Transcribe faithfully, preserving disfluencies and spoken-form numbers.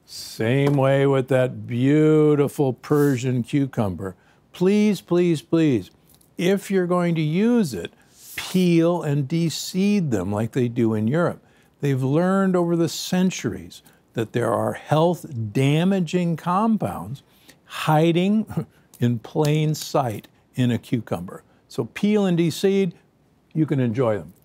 Same way with that beautiful Persian cucumber. Please, please, please, if you're going to use it, peel and de-seed them like they do in Europe. They've learned over the centuries that there are health-damaging compounds hiding in plain sight in a cucumber. So peel and de-seed, you can enjoy them.